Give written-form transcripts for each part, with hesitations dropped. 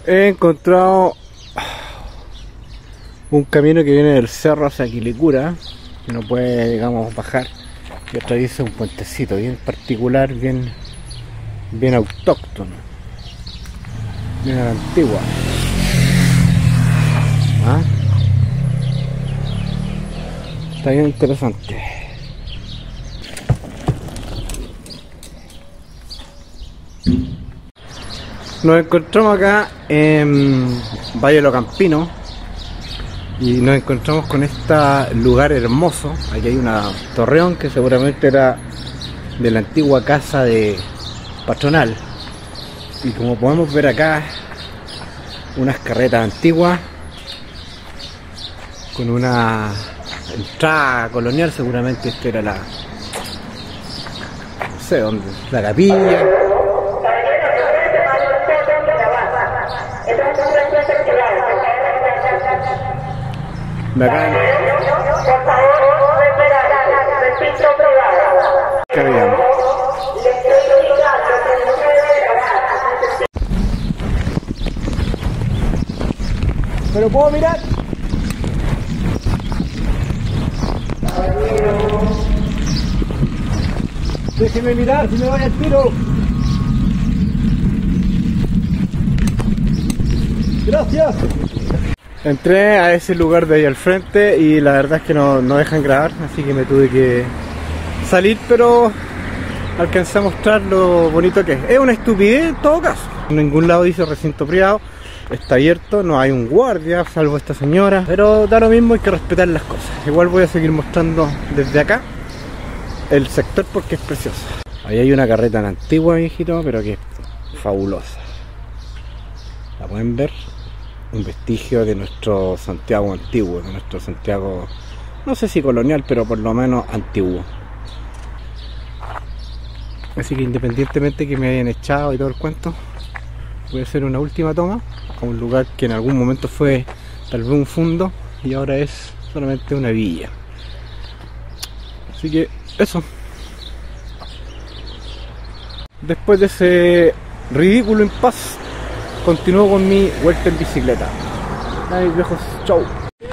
He encontrado un camino que viene del cerro hacia Quilicura, que no puede, digamos, bajar, y atraviesa un puentecito bien particular, bien autóctono, bien a la antigua. ¿Ah? Está bien interesante. Nos encontramos acá en Valle de los Campinos y nos encontramos con este lugar hermoso. Aquí hay una torreón que seguramente era de la antigua casa de patronal, y como podemos ver acá, unas carretas antiguas con una entrada colonial. Seguramente esta era la, no sé dónde, la capilla. Bacán. Qué bien. ¿Pero puedo mirar? Déjeme mirar, si me voy al tiro. Gracias. Entré a ese lugar de ahí al frente y la verdad es que no dejan grabar, así que me tuve que salir, pero alcancé a mostrar lo bonito que es. Es una estupidez en todo caso. En ningún lado dice recinto privado, está abierto, no hay un guardia, salvo esta señora, pero da lo mismo, hay que respetar las cosas. Igual voy a seguir mostrando desde acá el sector porque es precioso. Ahí hay una carreta antigua, viejito, pero que es fabulosa. ¿La pueden ver? Un vestigio de nuestro Santiago antiguo, de nuestro Santiago, no sé si colonial, pero por lo menos antiguo. Así que independientemente que me hayan echado y todo el cuento, voy a hacer una última toma a un lugar que en algún momento fue tal vez un fundo y ahora es solamente una villa. Así que eso. Después de ese ridículo impasse, continúo con mi vuelta en bicicleta. Ay, viejos, chau.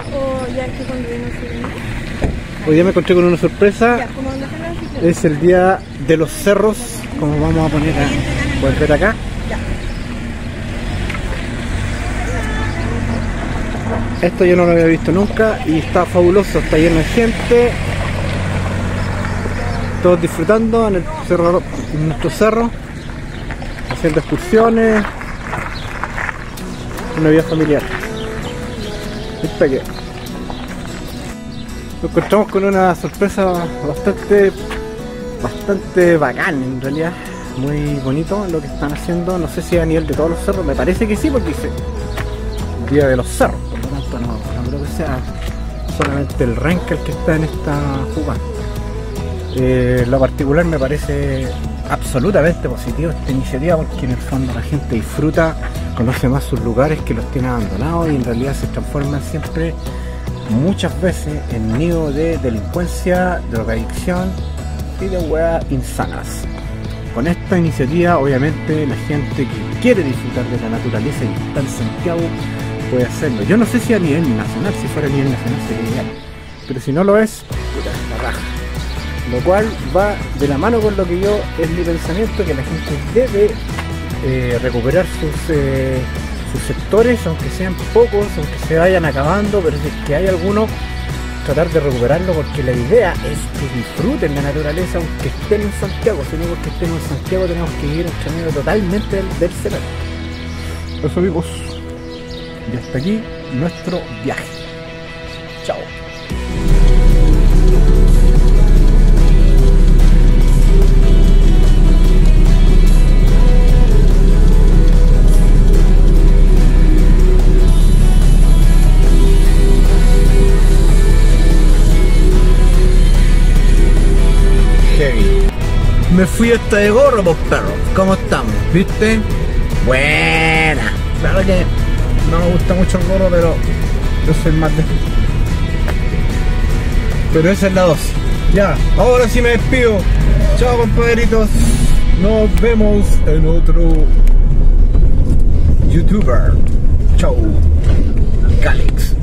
Hoy día me encontré con una sorpresa. Es el día de los cerros, como vamos a poner pueden ver acá. Esto yo no lo había visto nunca y está fabuloso, está lleno de gente. Todos disfrutando en el cerro, en nuestro cerro, haciendo excursiones. Una vida familiar. Esta que nos encontramos con una sorpresa bastante bacán, en realidad. Muy bonito lo que están haciendo. No sé si a nivel de todos los cerros, me parece que sí, porque dice Día de los Cerros, por lo tanto no creo que sea solamente el Renca el que está en esta jugada. Lo particular me parece absolutamente positivo esta iniciativa, porque en el fondo la gente disfruta, conoce más sus lugares que los tiene abandonados y en realidad se transforman siempre, muchas veces, en nido de delincuencia, drogadicción y de weas insanas. Con esta iniciativa, obviamente, la gente que quiere disfrutar de la naturaleza y está en Santiago puede hacerlo. Yo no sé si a nivel nacional, si fuera a nivel nacional sería ideal, pero si no lo es, puta, es la raja. Lo cual va de la mano con lo que es mi pensamiento, que la gente debe recuperar sus sectores, aunque sean pocos, aunque se vayan acabando, pero si es que hay alguno, tratar de recuperarlo, porque la idea es que disfruten la naturaleza aunque estén en Santiago. Si no porque estemos en Santiago tenemos que vivir un camino totalmente del cerebro. Eso, amigos, y hasta aquí nuestro viaje. Chao. Me fui hasta de gorro, pues perro. ¿Cómo estamos? ¿Viste? Buena. Claro que no me gusta mucho el gorro, pero yo soy más de... Pero esa es la dosis. Ya, ahora sí me despido. Chao, compadritos. Nos vemos en otro youtuber. Chau. Calix.